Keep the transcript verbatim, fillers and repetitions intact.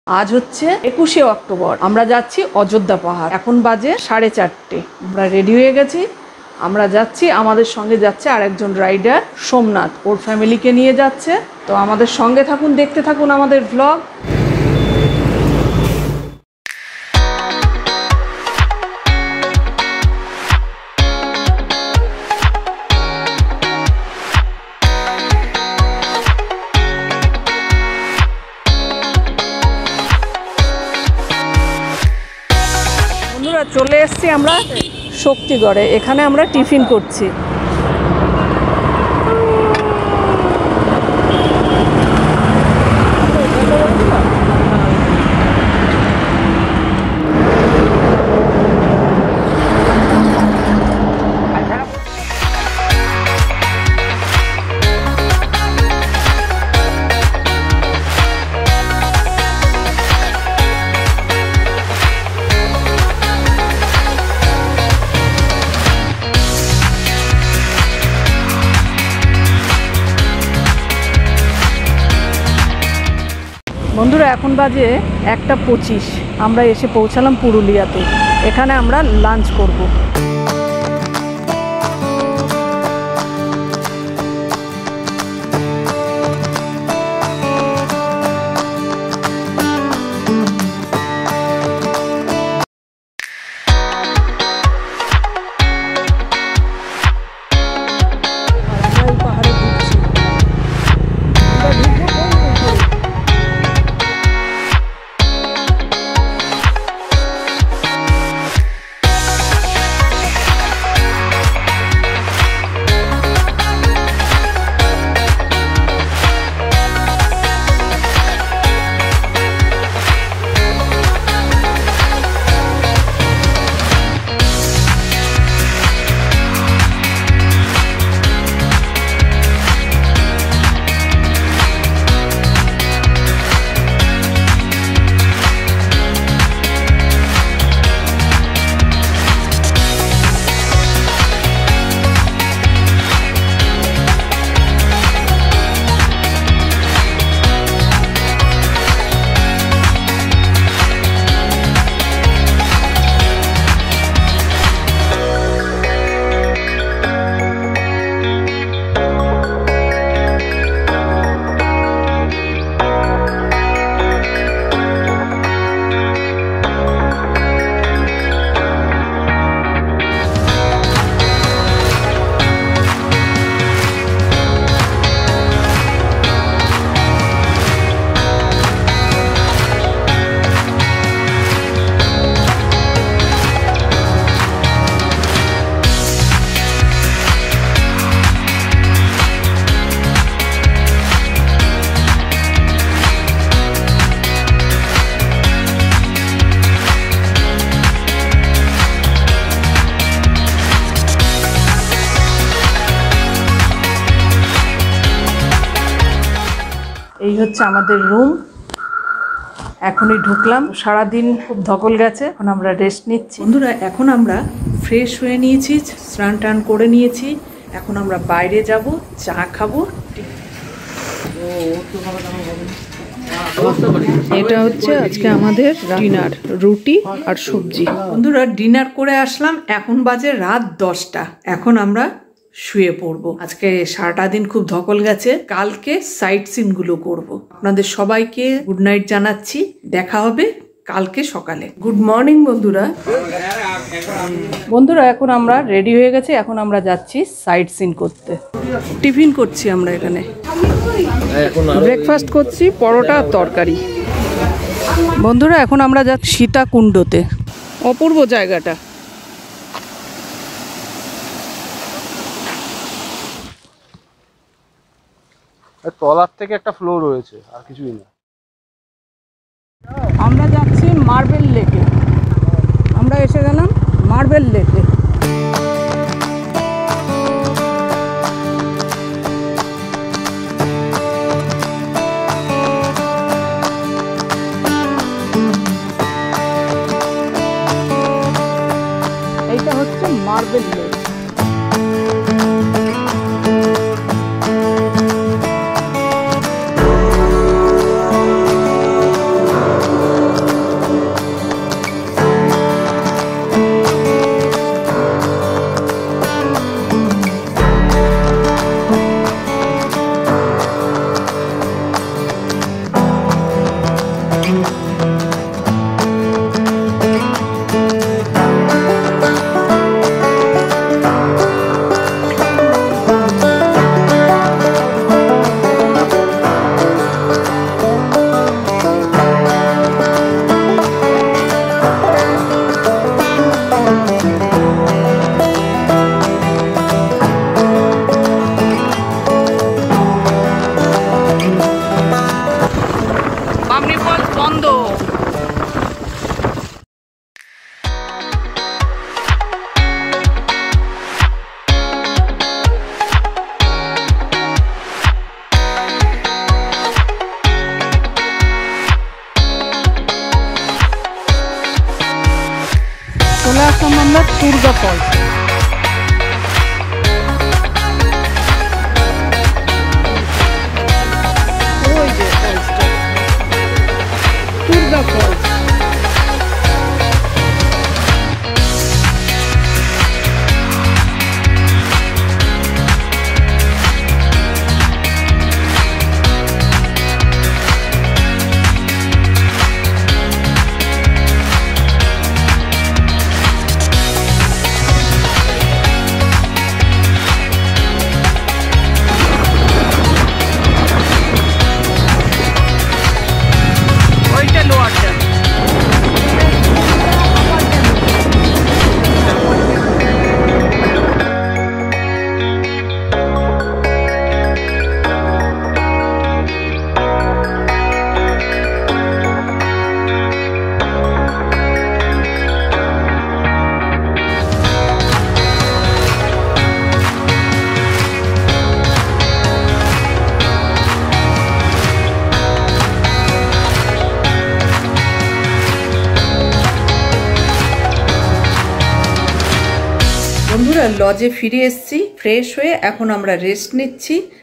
আজ হচ্ছে একুশে অক্টোবর। আমরা যাচ্ছি অযোধ্যা পাহাড়। এখন বাজে সাড়ে চারটে। আমরা রেডি হয়ে গেছি, আমরা যাচ্ছি। আমাদের সঙ্গে যাচ্ছে আরেকজন রাইডার সোমনাথ, ওর ফ্যামিলিকে নিয়ে যাচ্ছে। তো আমাদের সঙ্গে থাকুন, দেখতে থাকুন আমাদের ভ্লগ। চলে এসছি আমরা শক্তিগড়ে। এখানে আমরা টিফিন করছি। বন্ধুরা, এখন বাজে একটা পঁচিশ। আমরা এসে পৌঁছালাম পুরুলিয়াতে। এখানে আমরা লাঞ্চ করব। এই হচ্ছে আমাদের রুম। এখনই ঢুকলাম। সারাদিন খুব ধকল গেছে, এখন আমরা রেস্ট নিচ্ছি। বন্ধুরা, এখন আমরা ফ্রেশ হয়ে নিয়েছি, স্নান টান করে নিয়েছি। এখন আমরা বাইরে যাব, চা খাবো। এটা হচ্ছে আজকে আমাদের ডিনার, রুটি আর সবজি। বন্ধুরা, ডিনার করে আসলাম। এখন বাজে রাত দশটা। এখন আমরা শুয়ে পড়বো। আজকে সারাটা দিন খুব ধকল গেছে। কালকে সাইট সিন গুলো করবো। আপনাদের সবাইকে গুড নাইট জানাচ্ছি। দেখা হবে কালকে সকালে। গুড মর্নিং বন্ধুরা। বন্ধুরা, এখন আমরা রেডি হয়ে গেছি। এখন আমরা যাচ্ছি সাইট সিন করতে। টিফিন করছি আমরা এখানে। ব্রেকফাস্ট করছি, পরোটা আর তরকারি। বন্ধুরা, এখন আমরা যাচ্ছি সীতাকুণ্ডতে। অপূর্ব জায়গাটা। তলার থেকে একটা ফ্লোর রয়েছে, আর কিছুই না। আমরা যাচ্ছি মার্বেল লেকে। আমরা এসে গেলাম মার্বেল লেকে। এইটা হচ্ছে মার্বেল লেক। চলে আসলাম আমরা দুর্গা ফলস। ওই যে ফলসটা, দুর্গা ফলস। বন্ধুরা লজে ফিরে এসেছি ফ্রেশ হয়ে, এখন আমরা রেস্ট নিচ্ছি।